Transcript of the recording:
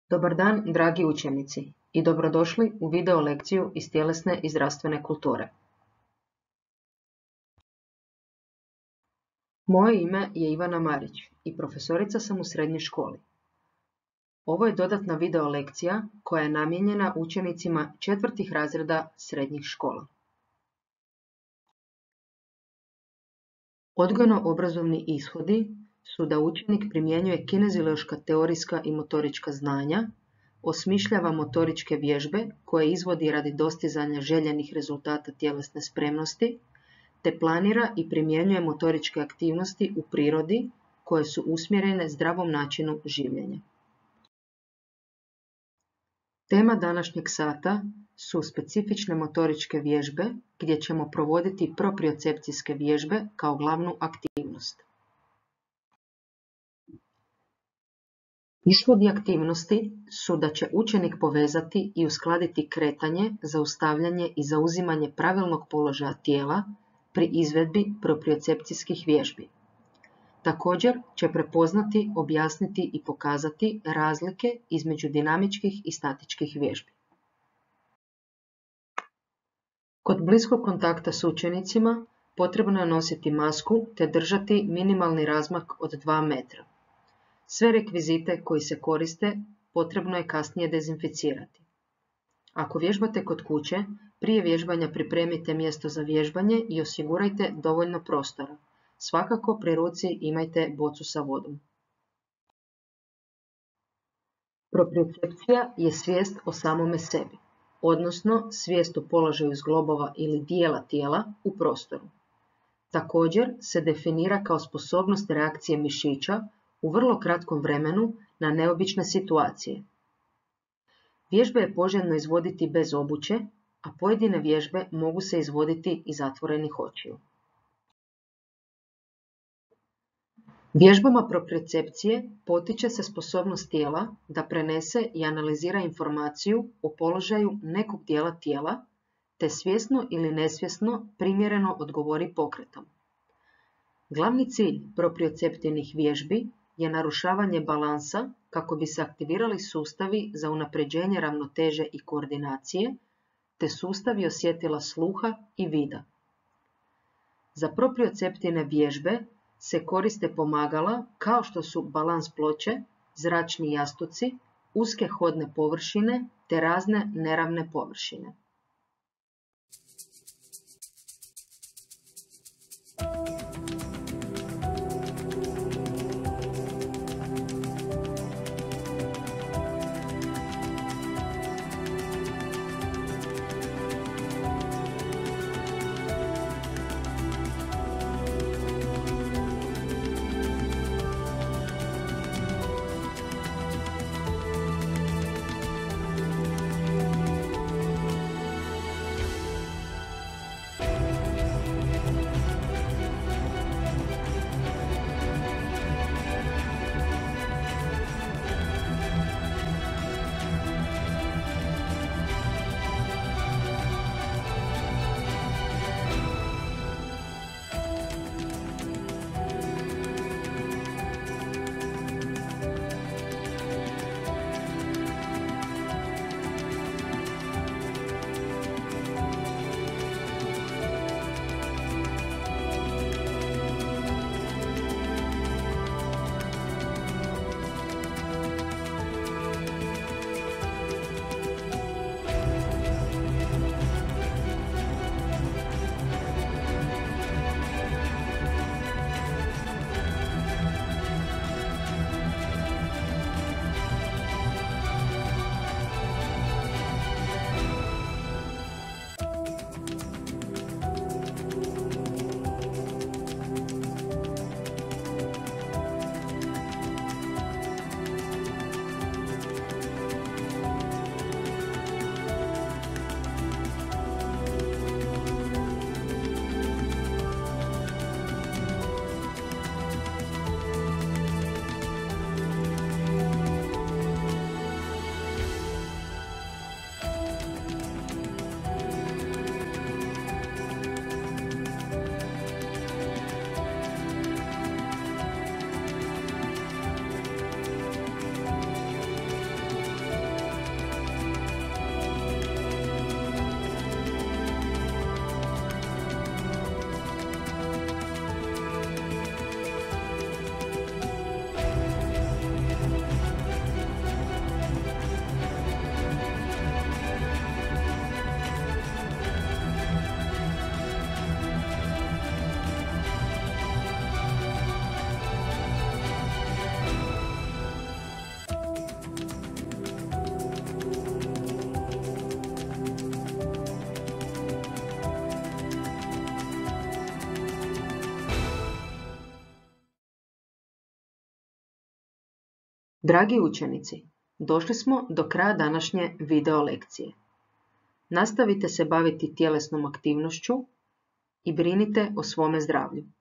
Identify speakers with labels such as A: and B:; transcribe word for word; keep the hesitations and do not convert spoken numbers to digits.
A: Dobar dan, dragi učenici, i dobrodošli u video lekciju iz tjelesne i zdravstvene kulture. Moje ime je Ivana Marić i profesorica sam u srednjoj školi. Ovo je dodatna video lekcija koja je namijenjena učenicima četvrtih razreda srednjih škola. Odgojno-obrazovni ishodi su da učenik primjenjuje kineziološka teorijska i motorička znanja, osmišljava motoričke vježbe koje izvodi radi dostizanja željenih rezultata tjelesne spremnosti, te planira i primjenjuje motoričke aktivnosti u prirodi koje su usmjerene zdravom načinu življenja. Tema današnjeg sata su specifične motoričke vježbe gdje ćemo provoditi propriocepcijske vježbe kao glavnu aktivnost. Ishodi aktivnosti su da će učenik povezati i uskladiti kretanje, zaustavljanje i zauzimanje pravilnog položaja tijela pri izvedbi propriocepcijskih vježbi. Također će prepoznati, objasniti i pokazati razlike između dinamičkih i statičkih vježbi. Kod bliskog kontakta s učenicima potrebno je nositi masku te držati minimalni razmak od dva metra. Sve rekvizite koji se koriste potrebno je kasnije dezinficirati. Ako vježbate kod kuće, prije vježbanja pripremite mjesto za vježbanje i osigurajte dovoljno prostora. Svakako pri ruci imajte bocu sa vodom. Propriocepcija je svijest o samome sebi, odnosno svijest o položaju zglobova ili dijela tijela u prostoru. Također se definira kao sposobnost reakcije mišića u vrlo kratkom vremenu na neobične situacije. Vježbe je poželjno izvoditi bez obuće, a pojedine vježbe mogu se izvoditi i zatvorenih očiju. Vježbama propriocepcije potiče se sposobnost tijela da prenese i analizira informaciju o položaju nekog dijela tijela, te svjesno ili nesvjesno primjereno odgovori pokretom. Glavni cilj proprioceptivnih vježbi je narušavanje balansa kako bi se aktivirali sustavi za unapređenje ravnoteže i koordinacije, te sustavi osjetila sluha i vida. Za proprioceptivne vježbe se koriste pomagala kao što su balans ploče, zračni jastuci, uske hodne površine te razne neravne površine. Dragi učenici, došli smo do kraja današnje video lekcije. Nastavite se baviti tjelesnom aktivnošću i brinite o svome zdravlju.